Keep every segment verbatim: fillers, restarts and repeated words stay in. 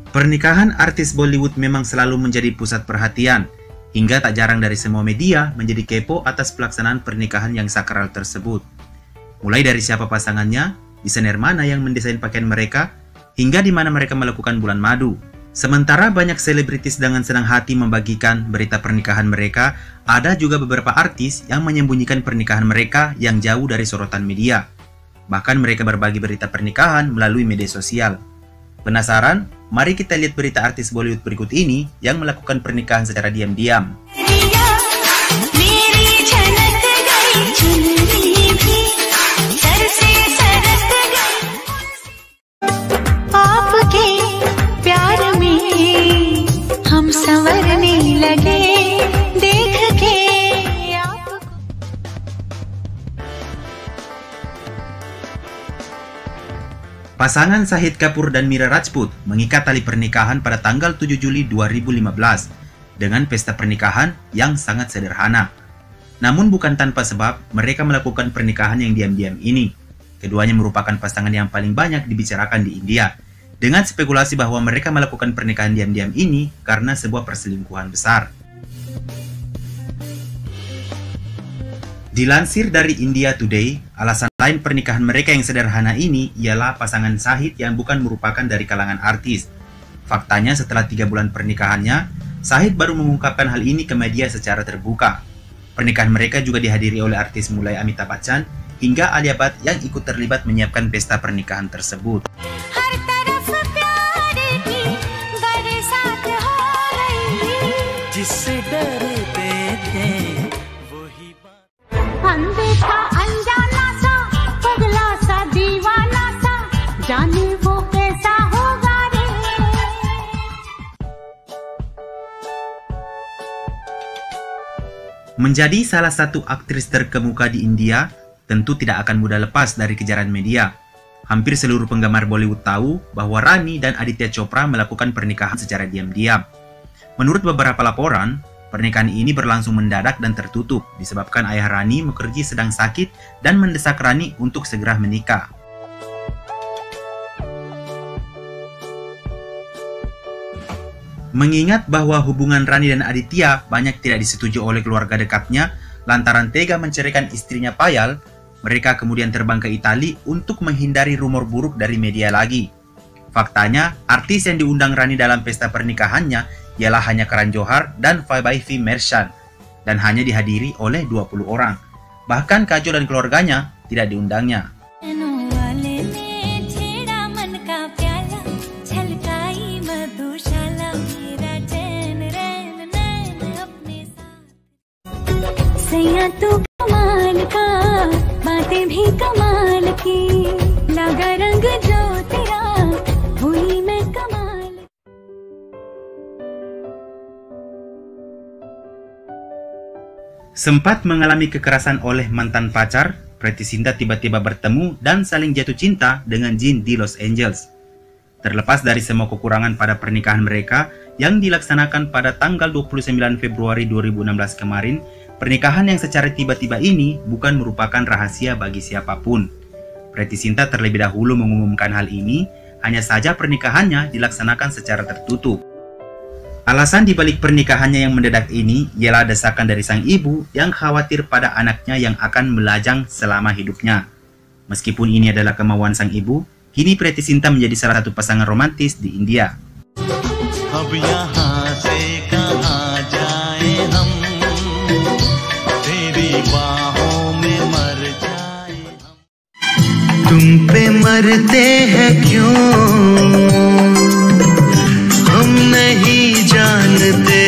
Pernikahan artis Bollywood memang selalu menjadi pusat perhatian, hingga tak jarang dari semua media menjadi kepo atas pelaksanaan pernikahan yang sakral tersebut. Mulai dari siapa pasangannya, desainer mana yang mendesain pakaian mereka, hingga di mana mereka melakukan bulan madu. Sementara banyak selebritis dengan senang hati membagikan berita pernikahan mereka, ada juga beberapa artis yang menyembunyikan pernikahan mereka yang jauh dari sorotan media. Bahkan mereka berbagi berita pernikahan melalui media sosial. Penasaran? Mari kita lihat berita artis Bollywood berikut ini yang melakukan pernikahan secara diam-diam. Pasangan Shahid Kapoor dan Mira Rajput mengikat tali pernikahan pada tanggal tujuh Juli dua ribu lima belas dengan pesta pernikahan yang sangat sederhana. Namun bukan tanpa sebab mereka melakukan pernikahan yang diam-diam ini. Keduanya merupakan pasangan yang paling banyak dibicarakan di India, dengan spekulasi bahwa mereka melakukan pernikahan diam-diam ini karena sebuah perselingkuhan besar. Dilansir dari India Today, alasan lain pernikahan mereka yang sederhana ini ialah pasangan Shahid yang bukan merupakan dari kalangan artis. Faktanya setelah tiga bulan pernikahannya, Shahid baru mengungkapkan hal ini ke media secara terbuka. Pernikahan mereka juga dihadiri oleh artis mulai Amitabh Bachchan hingga Alia Bhatt yang ikut terlibat menyiapkan pesta pernikahan tersebut. Menjadi salah satu aktris terkemuka di India, tentu tidak akan mudah lepas dari kejaran media. Hampir seluruh penggemar Bollywood tahu bahwa Rani dan Aditya Chopra melakukan pernikahan secara diam-diam. Menurut beberapa laporan, pernikahan ini berlangsung mendadak dan tertutup disebabkan ayah Rani Mukherjee sedang sakit dan mendesak Rani untuk segera menikah. Mengingat bahwa hubungan Rani dan Aditya banyak tidak disetujui oleh keluarga dekatnya lantaran tega menceraikan istrinya Payal, mereka kemudian terbang ke Italia untuk menghindari rumor buruk dari media lagi. Faktanya, artis yang diundang Rani dalam pesta pernikahannya ialah hanya Karan Johar dan Vaibhavi Merchant, dan hanya dihadiri oleh dua puluh orang. Bahkan Kajol dan keluarganya tidak diundangnya. Sempat mengalami kekerasan oleh mantan pacar, Preity Zinta tiba-tiba bertemu dan saling jatuh cinta dengan Jin di Los Angeles. Terlepas dari semua kekurangan pada pernikahan mereka yang dilaksanakan pada tanggal dua puluh sembilan Februari dua ribu enam belas kemarin, pernikahan yang secara tiba-tiba ini bukan merupakan rahasia bagi siapapun. Preity Zinta terlebih dahulu mengumumkan hal ini, hanya saja pernikahannya dilaksanakan secara tertutup. Alasan dibalik pernikahannya yang mendadak ini ialah desakan dari sang ibu yang khawatir pada anaknya yang akan melajang selama hidupnya. Meskipun ini adalah kemauan sang ibu, kini Preity Zinta menjadi salah satu pasangan romantis di India. तुम पे मरते हैं क्यों हम नहीं जानते.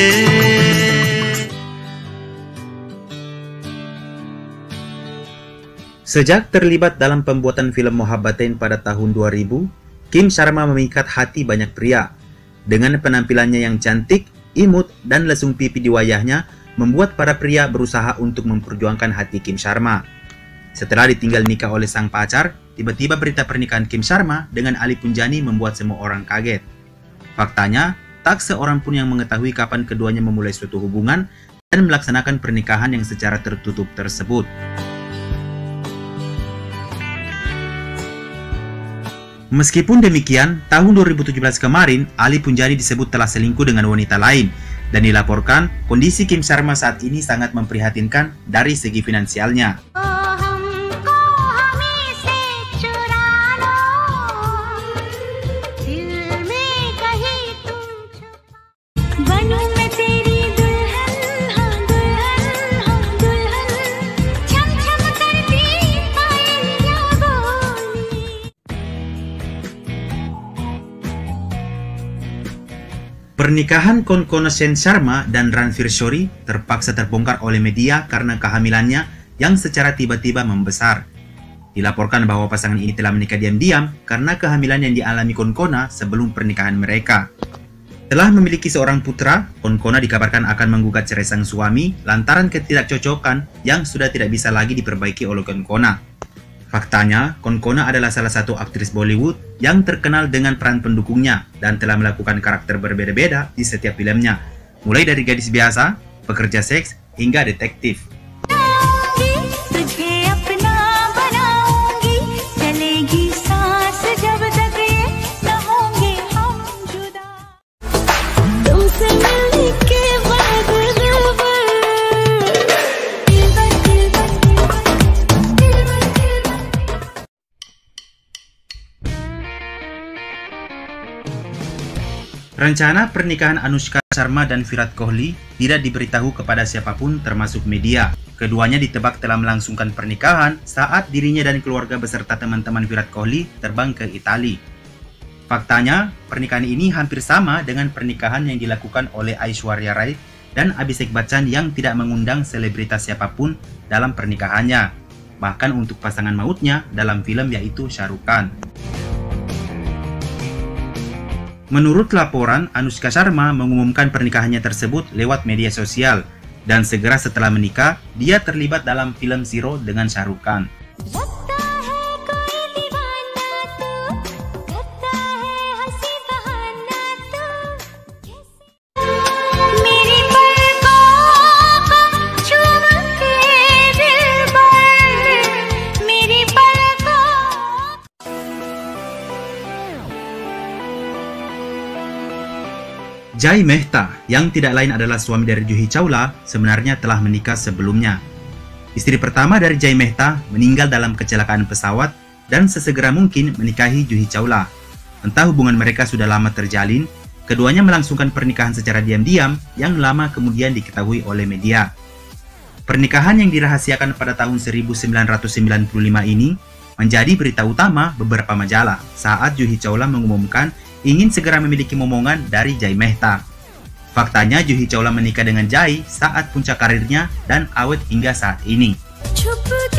Sejak terlibat dalam pembuatan film Mohabbatain pada tahun dua ribu, Kim Sharma memikat hati banyak pria. Dengan penampilannya yang cantik, imut, dan lesung pipi di wajahnya, membuat para pria berusaha untuk memperjuangkan hati Kim Sharma. Setelah ditinggal nikah oleh sang pacar, tiba-tiba berita pernikahan Kim Sharma dengan Ali Punjani membuat semua orang kaget. Faktanya, tak seorang pun yang mengetahui kapan keduanya memulai suatu hubungan dan melaksanakan pernikahan yang secara tertutup tersebut. Meskipun demikian, tahun dua ribu tujuh belas kemarin, Ali Punjabi disebut telah selingkuh dengan wanita lain, dan dilaporkan kondisi Kim Sharma saat ini sangat memprihatinkan dari segi finansialnya. Pernikahan Konkona Sen Sharma dan Ranveer Shori terpaksa terbongkar oleh media karena kehamilannya yang secara tiba-tiba membesar. Dilaporkan bahwa pasangan ini telah menikah diam-diam karena kehamilan yang dialami Konkona sebelum pernikahan mereka. Telah memiliki seorang putra, Konkona dikabarkan akan menggugat cerai sang suami lantaran ketidakcocokan yang sudah tidak bisa lagi diperbaiki oleh Konkona. Faktanya, Konkona adalah salah satu aktris Bollywood yang terkenal dengan peran pendukungnya dan telah melakukan karakter berbeda-beda di setiap filmnya, mulai dari gadis biasa, pekerja seks, hingga detektif. Rencana pernikahan Anushka Sharma dan Virat Kohli tidak diberitahu kepada siapapun termasuk media. Keduanya ditebak telah melangsungkan pernikahan saat dirinya dan keluarga beserta teman-teman Virat Kohli terbang ke Italia. Faktanya, pernikahan ini hampir sama dengan pernikahan yang dilakukan oleh Aishwarya Rai dan Abhishek Bachchan yang tidak mengundang selebritas siapapun dalam pernikahannya, bahkan untuk pasangan mautnya dalam film yaitu Shah Rukh Khan. Menurut laporan, Anushka Sharma mengumumkan pernikahannya tersebut lewat media sosial, dan segera setelah menikah, dia terlibat dalam film Zero dengan Shah Rukh Khan. Jai Mehta, yang tidak lain adalah suami dari Juhi Chawla, sebenarnya telah menikah sebelumnya. Istri pertama dari Jai Mehta meninggal dalam kecelakaan pesawat dan sesegera mungkin menikahi Juhi Chawla. Entah hubungan mereka sudah lama terjalin, keduanya melangsungkan pernikahan secara diam-diam yang lama kemudian diketahui oleh media. Pernikahan yang dirahasiakan pada tahun seribu sembilan ratus sembilan puluh lima ini menjadi berita utama beberapa majalah saat Juhi Chawla mengumumkan ingin segera memiliki momongan dari Jai Mehta. Faktanya, Juhi Chawla menikah dengan Jai saat puncak karirnya dan awet hingga saat ini.